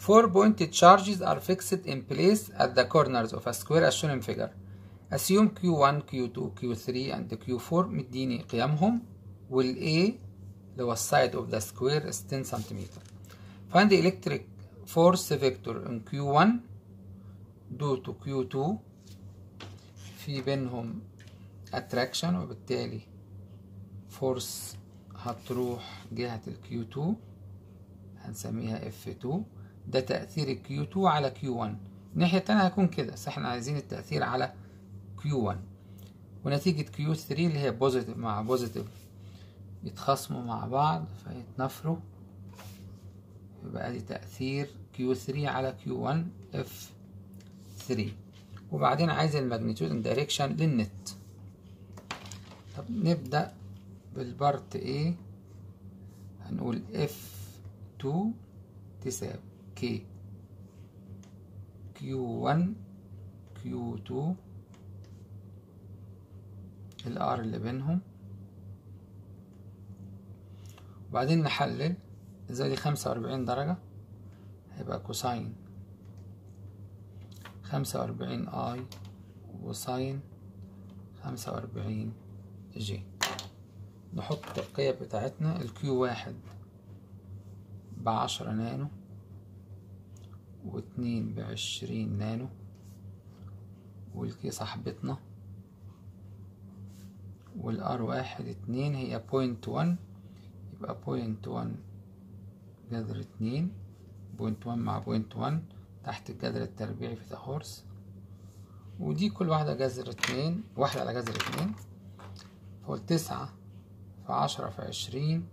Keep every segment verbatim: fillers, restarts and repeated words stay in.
four pointed charges are fixed in place at the corners of a square as shown in figure. assume كيو واحد كيو اتنين كيو تلاتة and كيو أربعة مديني قيمهم، وال A اللي هو السايد of the square is ten centimeter. find the electric force vector in كيو واحد due to كيو اتنين، في بينهم attraction وبالتالي force هتروح جهة ال كيو اتنين هنسميها اف اتنين. ده تأثير ال كيو اتنين على كيو واحد. الناحية التانية هيكون كده، بس احنا عايزين التأثير على كيو واحد. ونتيجة كيو تلاتة اللي هي بوزيتيف مع بوزيتيف يتخاصموا مع بعض فيتنافروا، يبقى دي تأثير كيو تلاتة على كيو واحد اف تلاتة. وبعدين عايز الماجنتيود ان دايركشن للنت. طب نبدأ بالبارت A. هنقول اف اتنين تساوي كي كيو واحد كيو اتنين الار اللي بينهم، وبعدين نحلل ازاي دي خمسة وأربعين درجة هيبقى كوساين خمسة وأربعين اي وساين خمسة وأربعين جي. نحط القيم بتاعتنا. الكيو واحد بعشرة نانو واتنين بعشرين نانو، والكي صاحبتنا، والار واحد اتنين هي بوينت وان، يبقى بوينت وان جذر اتنين، بوينت وان مع بوينت وان تحت الجذر التربيعي فيثاغورس، ودي كل واحدة جذر اتنين، واحدة على جذر اتنين. فقول تسعة في عشرة في عشرين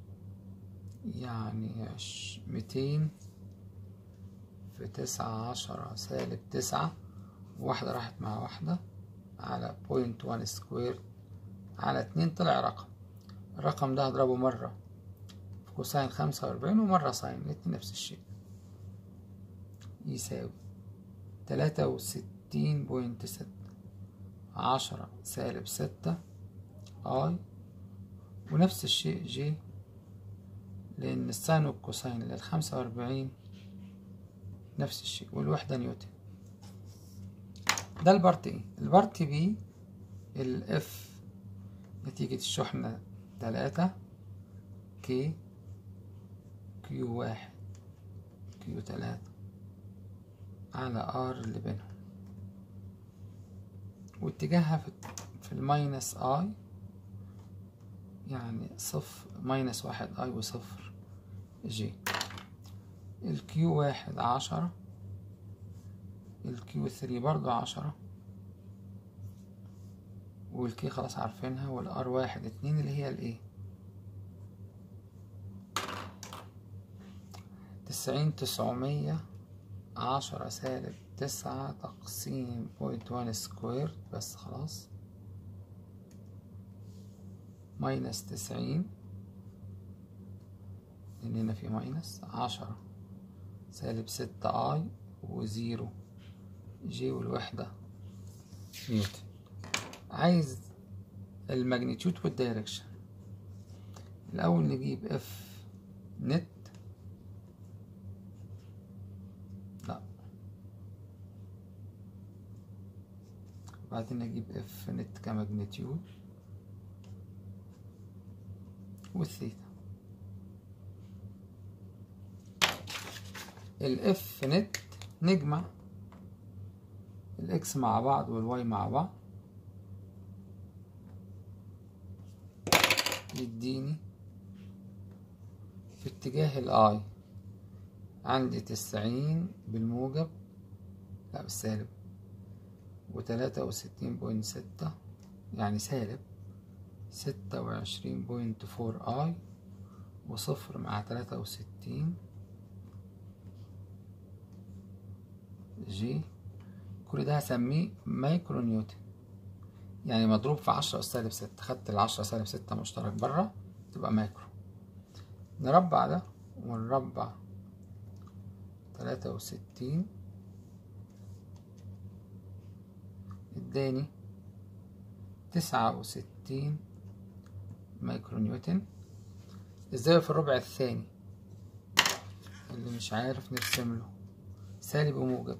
يعني ميتين في تسعة عشرة سالب تسعة، واحدة راحت مع واحدة على بوينت وان سكوير على اتنين، طلع رقم. الرقم ده هضربه مرة في كوساين خمسة وأربعين ومرة ساين، الاتنين نفس الشيء، يساوي تلاتة وستين بوينت ستة. عشرة سالب ستة اي، ونفس الشيء جي، لأن الساين والكوساين للخمسة وأربعين نفس الشيء، والوحدة نيوتن. ده البارت ايه. البارت بي الاف نتيجة الشحنة تلاتة كي كيو واحد كيو تلاتة على ار اللي بينهم، واتجاهها في, في الماينس اي، يعني صفر ماينس واحد اي وصفر جي. الكيو واحد عشرة، الكيو ثري برضو عشرة، والكي خلاص عارفينها، والار واحد اتنين اللي هي الايه تسعين تسعمية عشرة سالب تسعة تقسيم بوينت وان سكوير، بس خلاص ماينس تسعين، لأن هنا في ماينس عشرة سالب ستة اي وزيرو جي، والوحدة نيوتن. عايز الماجنتيود والدايركشن. الأول نجيب اف نت، لا، بعدين نجيب اف نت كماجنتيود والثيتا. الاف نت نجمع الاكس مع بعض والواي مع بعض، يديني في اتجاه الاي عندي تسعين بالموجب، لا بالسالب، وتلاتة وستين بوينت ستة يعني سالب ستة وعشرين بوينت فور اي، وصفر مع تلاتة وستين جي. كل ده هسميه مايكرو نيوتن، يعني مضروب في عشرة أس سالب ستة. خدت العشرة سالب ستة مشترك برا تبقى مايكرو. نربع ده ونربع تلاتة وستين، اداني تسعة وستين مايكرو نيوتن. ازاي في الربع الثاني؟ اللي مش عارف نرسم له سالب وموجب.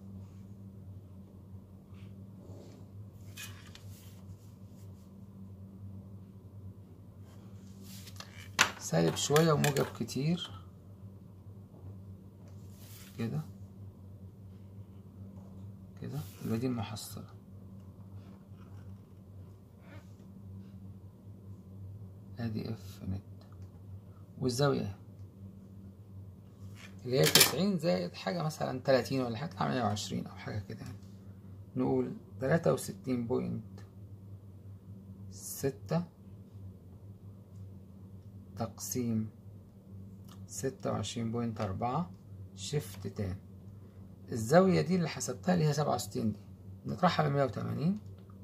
سالب شوية وموجب كتير كده كده، يبقى دي المحصلة. ادي اف نت، والزاوية اهي اللي هي تسعين زائد حاجة مثلا تلاتين ولا حاجة، تطلع مية وعشرين أو حاجة كده يعني. نقول تلاتة وستين بوينت ستة تقسيم ستة وعشرين بوينت أربعة شيفت تان. الزاوية دي اللي حسبتها اللي هي سبعة وستين دي نطرحها من مية وتمانين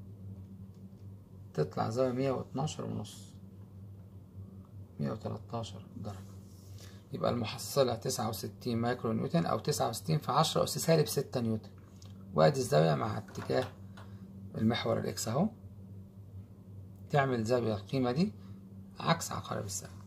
تطلع زاوية مية واتناشر ونص، مية وتلاتاشر درجة. يبقى المحصلة تسعة وستين مايكرو نيوتن أو تسعة وستين في عشرة أس سالب ستة نيوتن. وادي الزاوية مع اتجاه المحور الإكس أهو، تعمل زاوية القيمة دي عكس عقارب الساعة.